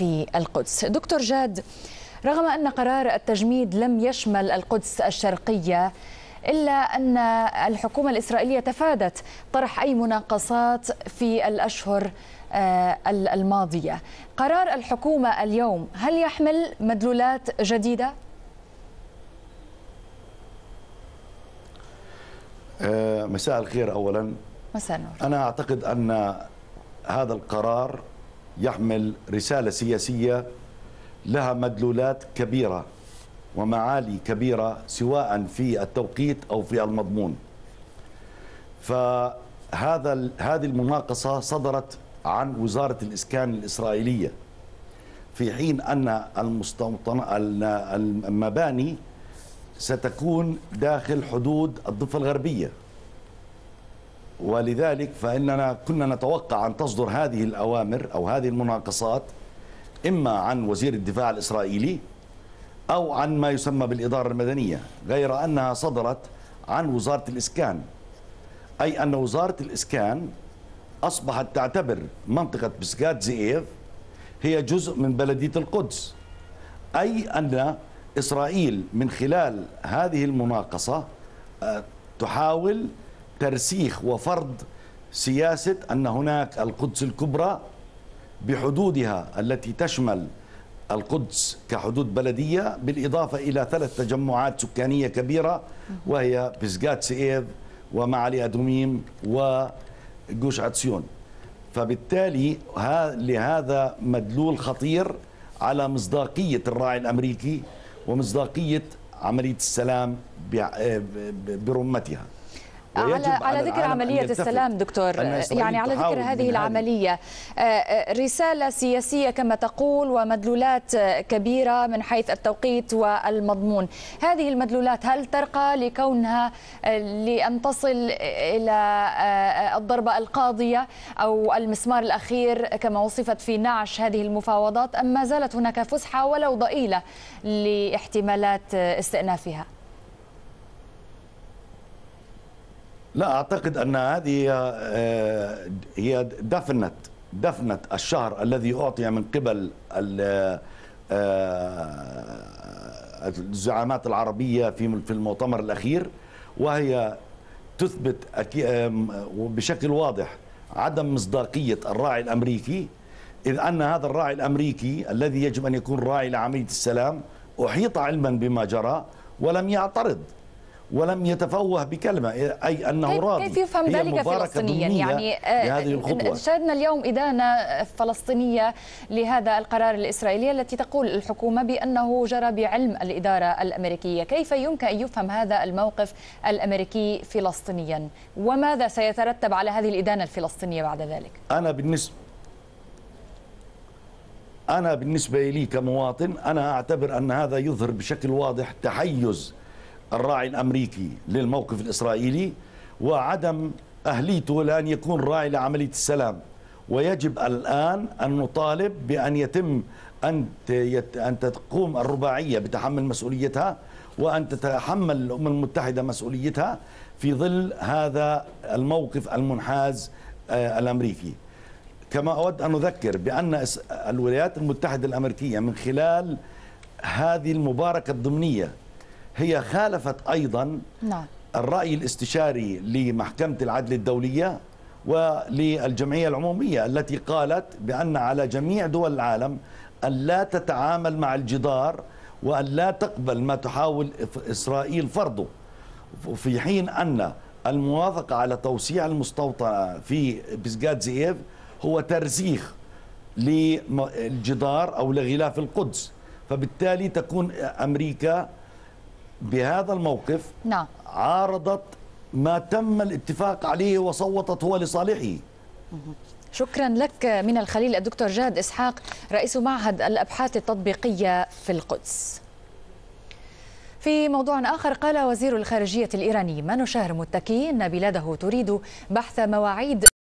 في القدس. دكتور جاد، رغم أن قرار التجميد لم يشمل القدس الشرقية، إلا أن الحكومة الإسرائيلية تفادت طرح أي مناقصات في الأشهر الماضية. قرار الحكومة اليوم هل يحمل مدلولات جديدة؟ مساء الخير. أولا مساء النور. أنا أعتقد أن هذا القرار يحمل رسالة سياسية لها مدلولات كبيرة ومعالي كبيرة، سواء في التوقيت أو في المضمون. هذه المناقصة صدرت عن وزارة الإسكان الإسرائيلية، في حين أن المباني ستكون داخل حدود الضفة الغربية، ولذلك فإننا كنا نتوقع أن تصدر هذه الأوامر أو هذه المناقصات إما عن وزير الدفاع الإسرائيلي أو عن ما يسمى بالإدارة المدنية، غير أنها صدرت عن وزارة الإسكان، أي أن وزارة الإسكان أصبحت تعتبر منطقة بسكات زئيف هي جزء من بلدية القدس، أي أن إسرائيل من خلال هذه المناقصة تحاول ترسيخ وفرض سياسة أن هناك القدس الكبرى بحدودها التي تشمل القدس كحدود بلدية، بالإضافة إلى 3 تجمعات سكانية كبيرة، وهي بسقات سئيف ومعالي أدوميم وجوش عطسيون. فبالتالي لهذا مدلول خطير على مصداقية الراعي الأمريكي ومصداقية عملية السلام برمتها. على ذكر عملية السلام دكتور، يعني على ذكر هذه العملية، رسالة سياسية كما تقول ومدلولات كبيرة من حيث التوقيت والمضمون. هذه المدلولات هل ترقى لكونها لأن تصل إلى الضربة القاضية أو المسمار الأخير كما وصفت في نعش هذه المفاوضات، أم ما زالت هناك فسحة ولو ضئيلة لاحتمالات استئنافها؟ لا، أعتقد أن هذه هي دفنت الشهر الذي أعطي من قبل الزعامات العربية في المؤتمر الأخير، وهي تثبت بشكل واضح عدم مصداقية الراعي الأمريكي، إذ أن هذا الراعي الأمريكي الذي يجب أن يكون راعي لعملية السلام أحيط علما بما جرى ولم يعترض ولم يتفوه بكلمة، أي أنه راضي. كيف يفهم ذلك فلسطينيا؟ يعني شاهدنا اليوم إدانة فلسطينية لهذا القرار الإسرائيلي التي تقول الحكومة بأنه جرى بعلم الإدارة الأمريكية. كيف يمكن أن يفهم هذا الموقف الأمريكي فلسطينيا؟ وماذا سيترتب على هذه الإدانة الفلسطينية بعد ذلك؟ أنا بالنسبة لي كمواطن، أنا أعتبر أن هذا يظهر بشكل واضح تحيز الراعي الأمريكي للموقف الإسرائيلي وعدم أهليته لأن يكون راعي لعملية السلام. ويجب الآن أن نطالب بأن يتم أن تقوم الرباعية بتحمل مسؤوليتها، وأن تتحمل الأمم المتحدة مسؤوليتها في ظل هذا الموقف المنحاز الأمريكي. كما أود أن أذكر بأن الولايات المتحدة الأمريكية من خلال هذه المباركة الضمنية هي خالفت أيضا الرأي الاستشاري لمحكمة العدل الدولية وللجمعية العمومية التي قالت بأن على جميع دول العالم أن لا تتعامل مع الجدار وأن لا تقبل ما تحاول إسرائيل فرضه، في حين أن الموافقة على توسيع المستوطنة في بسقات زئيف هو ترسيخ للجدار أو لغلاف القدس. فبالتالي تكون أمريكا بهذا الموقف عارضت ما تم الاتفاق عليه وصوتت هو لصالحه. شكرا لك من الخليل الدكتور جاد إسحاق، رئيس معهد الأبحاث التطبيقية في القدس. في موضوع آخر، قال وزير الخارجية الإيراني مانوشهر متكي أن بلاده تريد بحث مواعيد